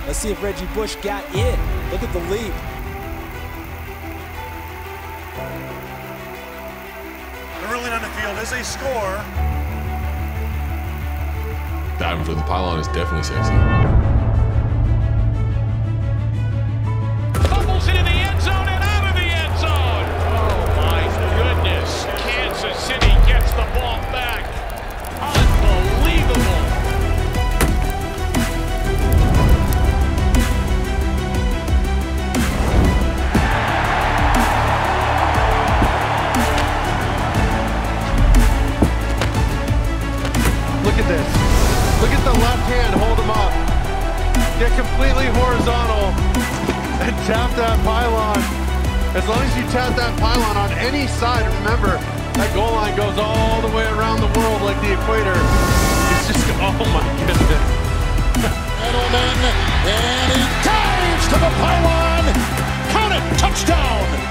Let's see if Reggie Bush got in. Look at the leap. The ruling on the field is a score. Diving for the pylon is definitely sexy. Fumbles it in the end zone and out of the end zone. Oh my goodness. Kansas City gets the ball back. Unbelievable. Look at this. Look at the left hand, hold him up. Get completely horizontal and tap that pylon. As long as you tap that pylon on any side, remember, that goal line goes all the way around the world like the equator. It's just, oh my goodness. Edelman, and he dives to the pylon. Count it, touchdown.